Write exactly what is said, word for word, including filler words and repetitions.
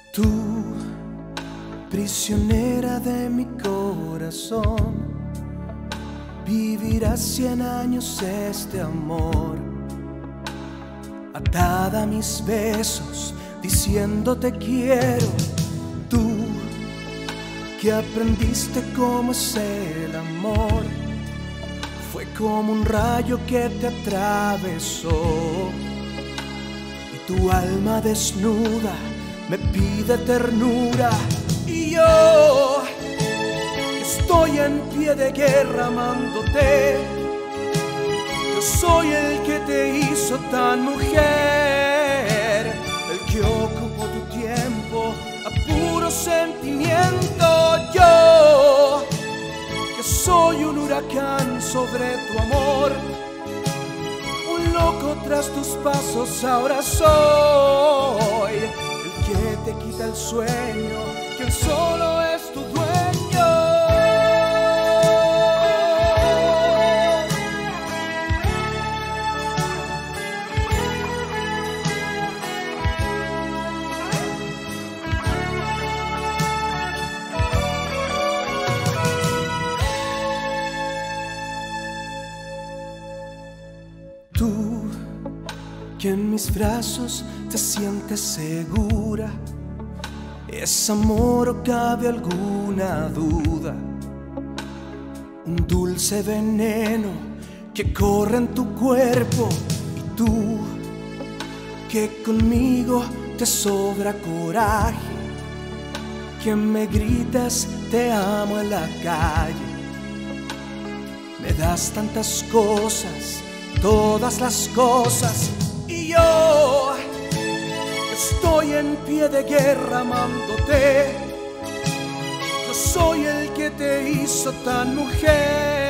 Tú, prisionera de mi corazón, vivirás cien años este amor, atada a mis besos, diciendo te quiero. Tú, que aprendiste cómo es el amor, fue como un rayo que te atravesó, y tu alma desnuda me pide ternura. Y yo estoy en pie de guerra amándote. Yo soy el que te hizo tan mujer, el que ocupó tu tiempo a puro sentimiento. Yo que soy un huracán sobre tu amor, un loco tras tus pasos. Ahora soy el que te quita el sueño, quien solo es tu dueño. Tú, que en mis brazos te sientes segura, ¿es amor o cabe alguna duda? Un dulce veneno que corre en tu cuerpo. Y tú, que conmigo te sobra coraje, que me gritas te amo en la calle. Me das tantas cosas, todas las cosas, y yo estoy en pie de guerra amándote. Yo soy el que te hizo tan mujer,